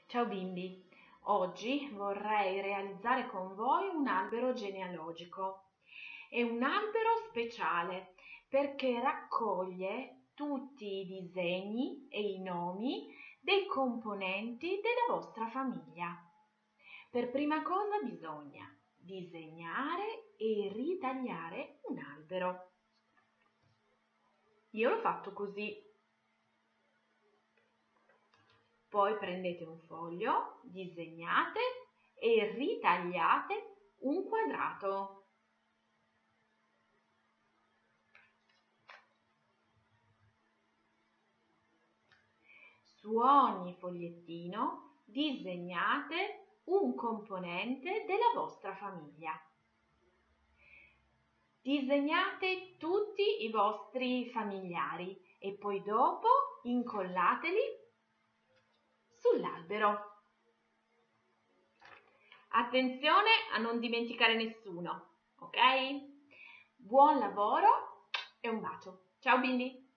Ciao bimbi, oggi vorrei realizzare con voi un albero genealogico. È un albero speciale perché raccoglie tutti i disegni e i nomi dei componenti della vostra famiglia. Per prima cosa bisogna disegnare e ritagliare un albero. Io l'ho fatto così. Poi prendete un foglio, disegnate e ritagliate un quadrato. Su ogni fogliettino disegnate un componente della vostra famiglia. Disegnate tutti i vostri familiari e poi dopo incollateli sull'albero. Attenzione a non dimenticare nessuno, ok? Buon lavoro e un bacio. Ciao bimbi!